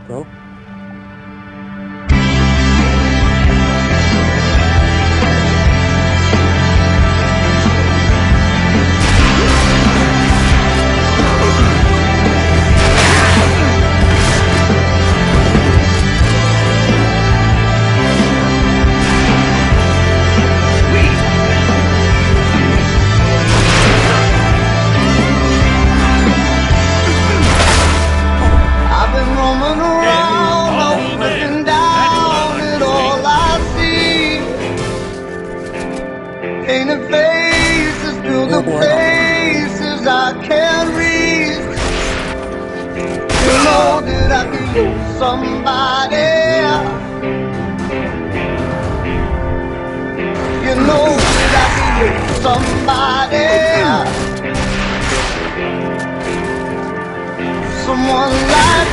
bro. I've been roaming around, looking down at all I see. Painted faces through the faces I can't read. You know that I could use somebody. You know that I could use somebody. Someone like